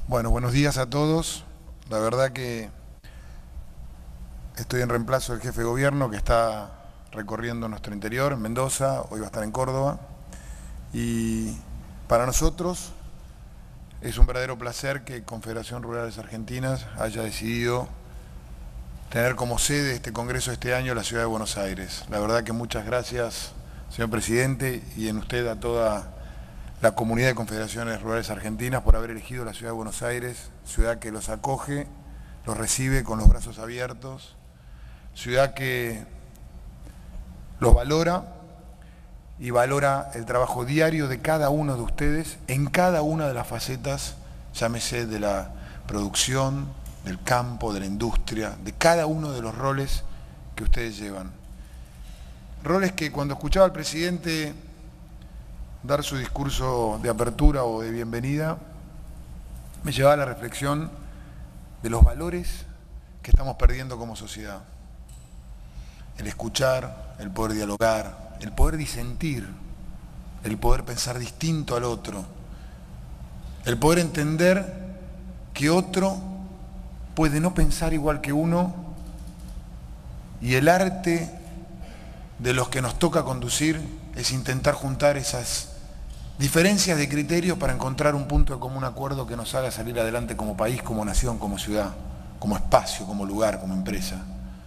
Bueno, buenos días a todos. La verdad que estoy en reemplazo del jefe de gobierno que está recorriendo nuestro interior, en Mendoza, hoy va a estar en Córdoba. Y para nosotros es un verdadero placer que Confederación Rurales Argentinas haya decidido tener como sede este congreso este año la ciudad de Buenos Aires. La verdad que muchas gracias, señor presidente, y en usted a toda la comunidad de Confederaciones Rurales Argentinas por haber elegido la ciudad de Buenos Aires, ciudad que los acoge, los recibe con los brazos abiertos, ciudad que los valora y valora el trabajo diario de cada uno de ustedes en cada una de las facetas, llámese de la producción, del campo, de la industria, de cada uno de los roles que ustedes llevan. Roles que cuando escuchaba al presidente dar su discurso de apertura o de bienvenida, me llevaba a la reflexión de los valores que estamos perdiendo como sociedad. El escuchar, el poder dialogar, el poder disentir, el poder pensar distinto al otro, el poder entender que otro puede no pensar igual que uno, y el arte de los que nos toca conducir es intentar juntar esas diferencias de criterio para encontrar un punto de común acuerdo que nos haga salir adelante como país, como nación, como ciudad, como espacio, como lugar, como empresa.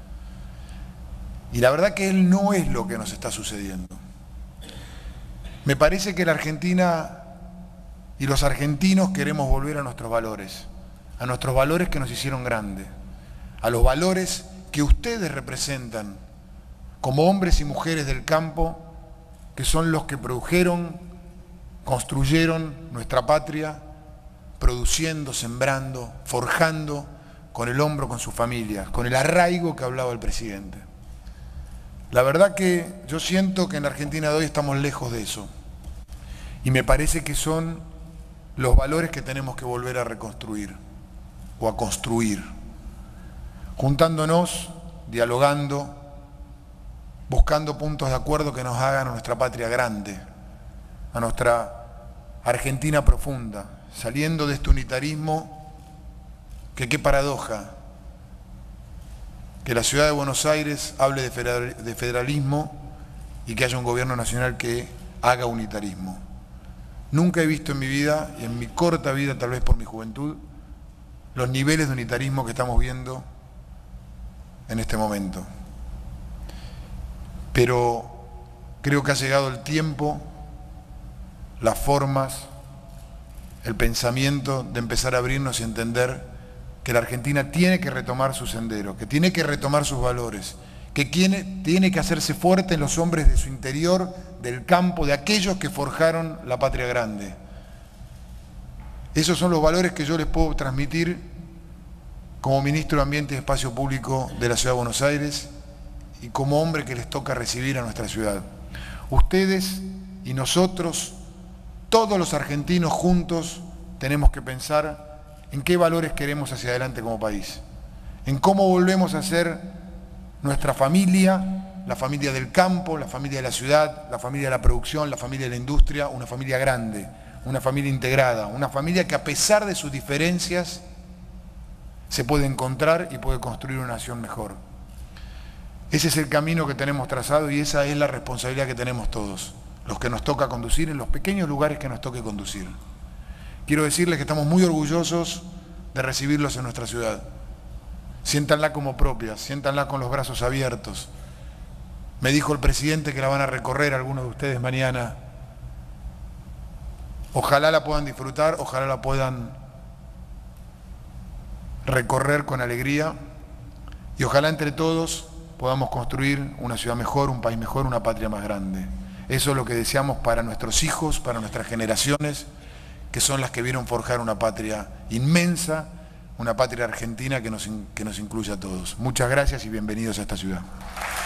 Y la verdad que él no es lo que nos está sucediendo. Me parece que la Argentina y los argentinos queremos volver a nuestros valores que nos hicieron grandes, a los valores que ustedes representan como hombres y mujeres del campo, que son los que produjeron, construyeron nuestra patria, produciendo, sembrando, forjando con el hombro, con sus familias, con el arraigo que hablaba el presidente. La verdad que yo siento que en la Argentina de hoy estamos lejos de eso. Y me parece que son los valores que tenemos que volver a reconstruir o a construir, juntándonos, dialogando, buscando puntos de acuerdo que nos hagan a nuestra patria grande, a nuestra Argentina profunda, saliendo de este unitarismo que qué paradoja, que la ciudad de Buenos Aires hable de federalismo y que haya un gobierno nacional que haga unitarismo. Nunca he visto en mi vida, y en mi corta vida, tal vez por mi juventud, los niveles de unitarismo que estamos viendo en este momento. Pero creo que ha llegado el tiempo, las formas, el pensamiento de empezar a abrirnos y entender que la Argentina tiene que retomar su sendero, que tiene que retomar sus valores, que tiene que hacerse fuerte en los hombres de su interior, del campo, de aquellos que forjaron la patria grande. Esos son los valores que yo les puedo transmitir como ministro de Ambiente y Espacio Público de la Ciudad de Buenos Aires y como hombre que les toca recibir a nuestra ciudad. Ustedes y nosotros, todos los argentinos juntos, tenemos que pensar en qué valores queremos hacia adelante como país, en cómo volvemos a ser nuestra familia, la familia del campo, la familia de la ciudad, la familia de la producción, la familia de la industria, una familia grande, una familia integrada, una familia que a pesar de sus diferencias se puede encontrar y puede construir una nación mejor. Ese es el camino que tenemos trazado y esa es la responsabilidad que tenemos todos, los que nos toca conducir en los pequeños lugares que nos toque conducir. Quiero decirles que estamos muy orgullosos de recibirlos en nuestra ciudad. Siéntanla como propia, siéntanla con los brazos abiertos. Me dijo el presidente que la van a recorrer algunos de ustedes mañana. Ojalá la puedan disfrutar, ojalá la puedan recorrer con alegría y ojalá entre todos podamos construir una ciudad mejor, un país mejor, una patria más grande. Eso es lo que deseamos para nuestros hijos, para nuestras generaciones, que son las que vieron forjar una patria inmensa, una patria argentina que nos incluye a todos. Muchas gracias y bienvenidos a esta ciudad.